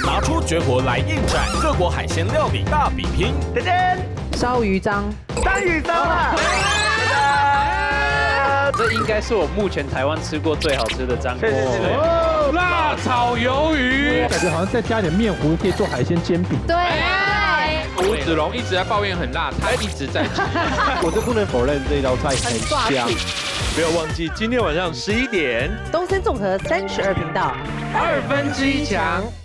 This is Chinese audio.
拿出绝活来应战，各国海鲜料理大比拼。 噔噔， 烧鱼章， 章鱼章啊！ 这应该是我目前台湾吃过最好吃的章锅。 哦，辣炒鱿鱼， 感觉好像再加一点面糊，可以做海鲜煎饼。 对。 吴子龙一直在抱怨很辣，他一直在吃。 我就不能否认这道菜很香。 不要忘记今天晚上11点， 东森综合32频道 1/2强。